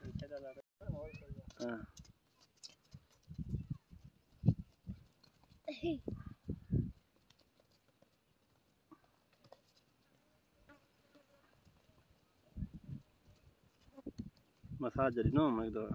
हां मसाज जरी नो मैं तो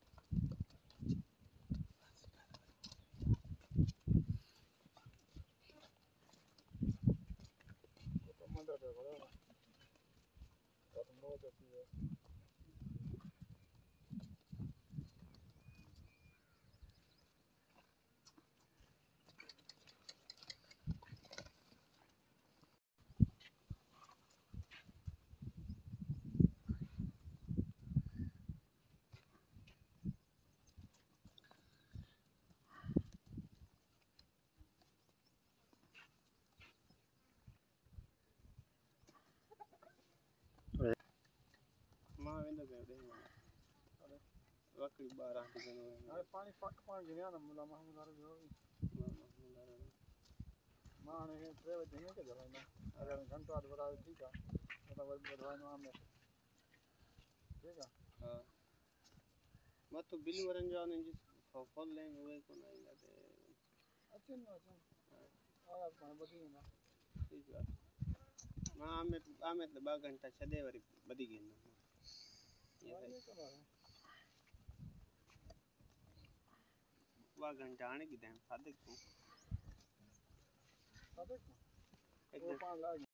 मां वेंदो पे अरे वकड़ी 12 दिन अरे पानी पक पानी गया ना मुला महमूदार जो मां ने 3 बजे के जलाना अगर घंटा आध बड़ा ठीक है मतलब बदवाई में में ठीक है हां मैं तो बिल वरन जाने जिस फॉल ले हुए को नहीं लगे अच्छा ना अच्छा और आप बदी ना ठीक है मां में तो 2 घंटा छदे वरी बदी गई ये है 2 घंटा आने की टाइम सादे को एक